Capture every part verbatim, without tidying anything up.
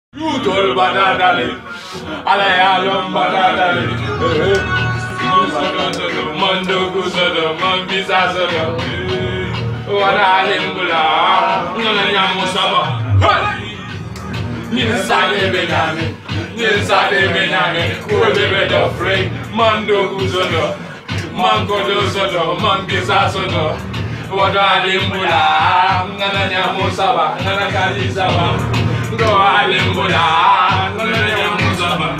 Yutol badadali, alayalom badadali. Mando kusodo, mambisa sodo. Wana alimbula, ngana nyamu sama. Ninsade benami, ninsade benami. Kuwe bedo frame, mando kusodo, mango do sodo, mambisa sodo. Wana alimbula, ngana nyamu sama, ngana kaji sama. Go alimbula, ngana nyamu sama.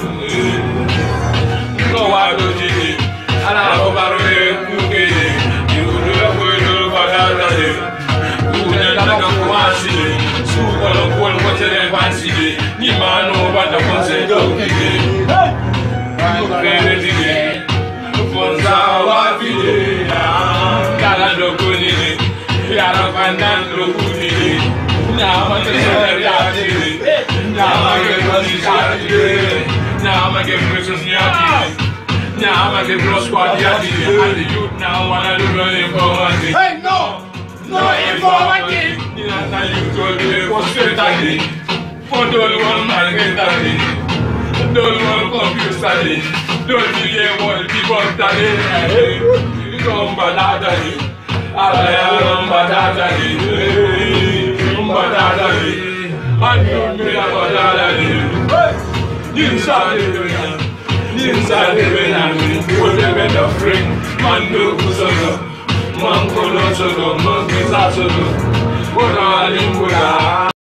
Go adoji, ana obarwe kuke. Ni mano bata konsejo kike Kukere dige Fonza wafide Kala doko nini Yara pandan doko nini Nama ke sere yati Nama ke kosi shati Nama ke Christmas nyati Nama ke bro squad yati And the youth now wanna do no informative. Hey, no! No informative! Nina you told me for straight again. For don't want my mentality, don't want confuse study, don't delay what people study. Come badadali, alaya badadali, badadali, and you me badadali. Inside the way, inside the way, whatever the friend, man do kusono, man kolo sono, man kisasono, what are you?